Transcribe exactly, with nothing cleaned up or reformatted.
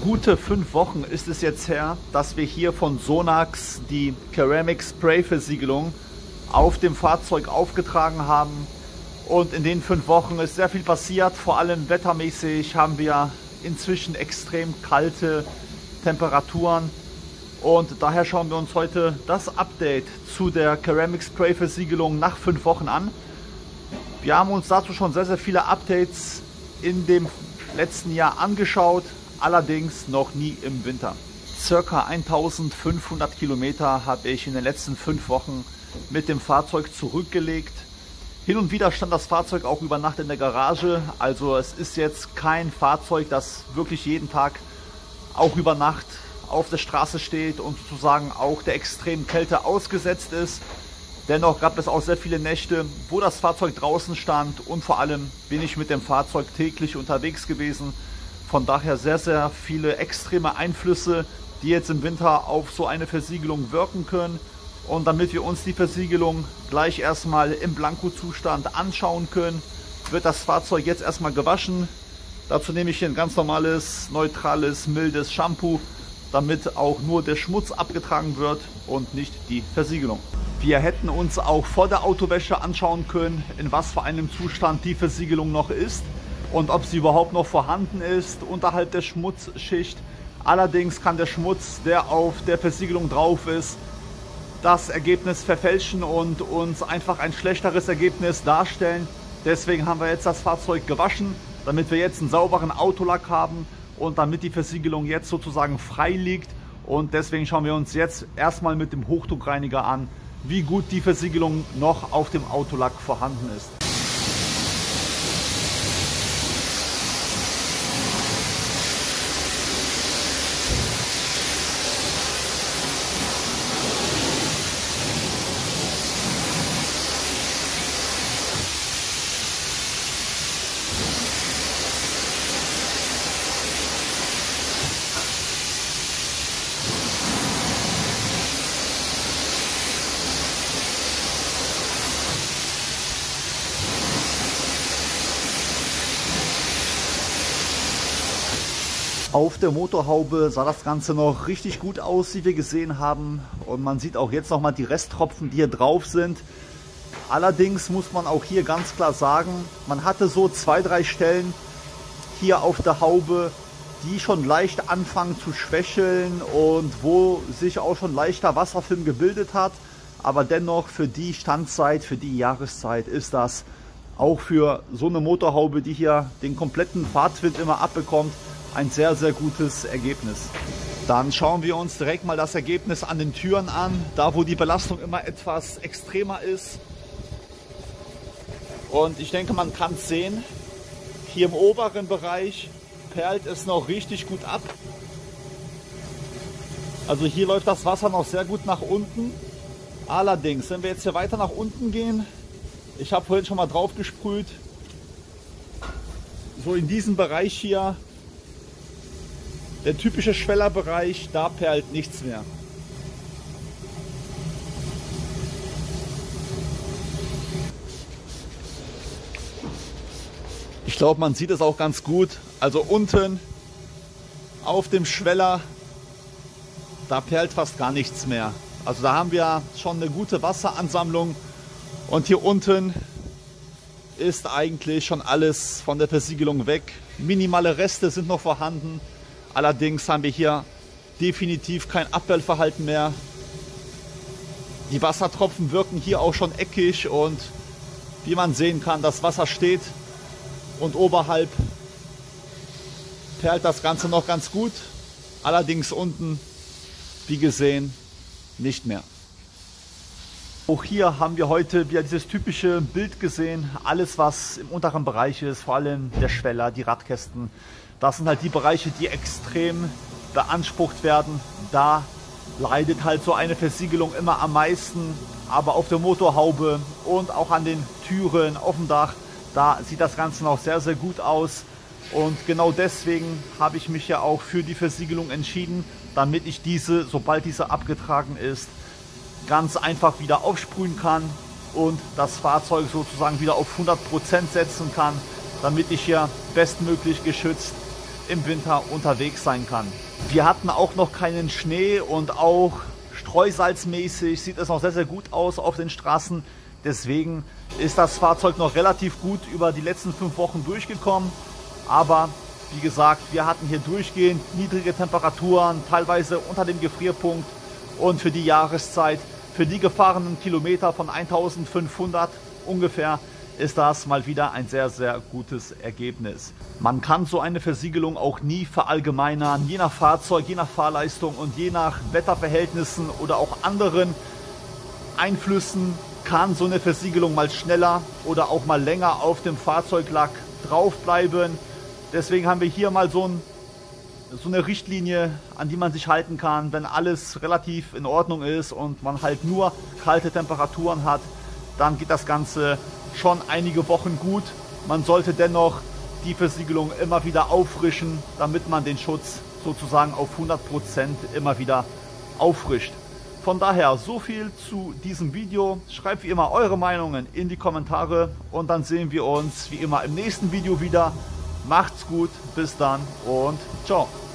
Gute fünf Wochen ist es jetzt her, dass wir hier von Sonax die Ceramic Spray Versiegelung auf dem Fahrzeug aufgetragen haben. Und in den fünf Wochen ist sehr viel passiert. Vor allem wettermäßig haben wir inzwischen extrem kalte Temperaturen. Und daher schauen wir uns heute das Update zu der Ceramic Spray Versiegelung nach fünf Wochen an. Wir haben uns dazu schon sehr, sehr viele Updates in dem letzten Jahr angeschaut, allerdings noch nie im Winter. Circa eintausendfünfhundert Kilometer habe ich in den letzten fünf Wochen mit dem Fahrzeug zurückgelegt. Hin und wieder stand das Fahrzeug auch über Nacht in der Garage, also es ist jetzt kein Fahrzeug, das wirklich jeden Tag auch über Nacht auf der Straße steht und sozusagen auch der extremen Kälte ausgesetzt ist. Dennoch gab es auch sehr viele Nächte, wo das Fahrzeug draußen stand und vor allem bin ich mit dem Fahrzeug täglich unterwegs gewesen. Von daher sehr, sehr viele extreme Einflüsse, die jetzt im Winter auf so eine Versiegelung wirken können. Und damit wir uns die Versiegelung gleich erstmal im Blanko-Zustand anschauen können, wird das Fahrzeug jetzt erstmal gewaschen. Dazu nehme ich hier ein ganz normales, neutrales, mildes Shampoo, damit auch nur der Schmutz abgetragen wird und nicht die Versiegelung. Wir hätten uns auch vor der Autowäsche anschauen können, in was für einem Zustand die Versiegelung noch ist und ob sie überhaupt noch vorhanden ist unterhalb der Schmutzschicht. Allerdings kann der Schmutz, der auf der Versiegelung drauf ist, das Ergebnis verfälschen und uns einfach ein schlechteres Ergebnis darstellen. Deswegen haben wir jetzt das Fahrzeug gewaschen, damit wir jetzt einen sauberen Autolack haben und damit die Versiegelung jetzt sozusagen frei liegt. Und deswegen schauen wir uns jetzt erstmal mit dem Hochdruckreiniger an, wie gut die Versiegelung noch auf dem Autolack vorhanden ist. Auf der Motorhaube sah das Ganze noch richtig gut aus, wie wir gesehen haben. Und man sieht auch jetzt nochmal die Resttropfen, die hier drauf sind. Allerdings muss man auch hier ganz klar sagen, man hatte so zwei, drei Stellen hier auf der Haube, die schon leicht anfangen zu schwächeln und wo sich auch schon leichter Wasserfilm gebildet hat. Aber dennoch für die Standzeit, für die Jahreszeit ist das auch für so eine Motorhaube, die hier den kompletten Fahrtwind immer abbekommt, ein sehr, sehr gutes Ergebnis. Dann schauen wir uns direkt mal das Ergebnis an den Türen an, da wo die Belastung immer etwas extremer ist. Und ich denke, man kann es sehen, hier im oberen Bereich perlt es noch richtig gut ab. Also hier läuft das Wasser noch sehr gut nach unten. Allerdings, wenn wir jetzt hier weiter nach unten gehen, ich habe vorhin schon mal drauf gesprüht, so in diesem Bereich hier, der typische Schwellerbereich, da perlt nichts mehr. Ich glaube, man sieht es auch ganz gut. Also unten auf dem Schweller, da perlt fast gar nichts mehr. Also da haben wir schon eine gute Wasseransammlung. Und hier unten ist eigentlich schon alles von der Versiegelung weg. Minimale Reste sind noch vorhanden. Allerdings haben wir hier definitiv kein Abwellverhalten mehr. Die Wassertropfen wirken hier auch schon eckig und wie man sehen kann, das Wasser steht und oberhalb perlt das Ganze noch ganz gut. Allerdings unten, wie gesehen, nicht mehr. Auch hier haben wir heute wieder dieses typische Bild gesehen. Alles, was im unteren Bereich ist, vor allem der Schweller, die Radkästen, das sind halt die Bereiche, die extrem beansprucht werden. Da leidet halt so eine Versiegelung immer am meisten. Aber auf der Motorhaube und auch an den Türen, auf dem Dach, da sieht das Ganze noch sehr, sehr gut aus. Und genau deswegen habe ich mich ja auch für die Versiegelung entschieden, damit ich diese, sobald diese abgetragen ist, ganz einfach wieder aufsprühen kann und das Fahrzeug sozusagen wieder auf hundert Prozent setzen kann, damit ich hier bestmöglich geschützt im Winter unterwegs sein kann. Wir hatten auch noch keinen Schnee und auch streusalzmäßig sieht es noch sehr, sehr gut aus auf den Straßen. Deswegen ist das Fahrzeug noch relativ gut über die letzten fünf Wochen durchgekommen. Aber wie gesagt, wir hatten hier durchgehend niedrige Temperaturen, teilweise unter dem Gefrierpunkt. Und für die Jahreszeit, für die gefahrenen Kilometer von eintausendfünfhundert ungefähr, ist das mal wieder ein sehr, sehr gutes Ergebnis. Man kann so eine Versiegelung auch nie verallgemeinern. Je nach Fahrzeug, je nach Fahrleistung und je nach Wetterverhältnissen oder auch anderen Einflüssen kann so eine Versiegelung mal schneller oder auch mal länger auf dem Fahrzeuglack drauf bleiben. Deswegen haben wir hier mal so, ein, so eine Richtlinie, an die man sich halten kann, wenn alles relativ in Ordnung ist und man halt nur kalte Temperaturen hat, dann geht das Ganze schon einige Wochen gut. Man sollte dennoch die Versiegelung immer wieder auffrischen, damit man den Schutz sozusagen auf hundert Prozent immer wieder auffrischt. Von daher so viel zu diesem Video. Schreibt wie immer eure Meinungen in die Kommentare und dann sehen wir uns wie immer im nächsten Video wieder. Macht's gut, bis dann und ciao.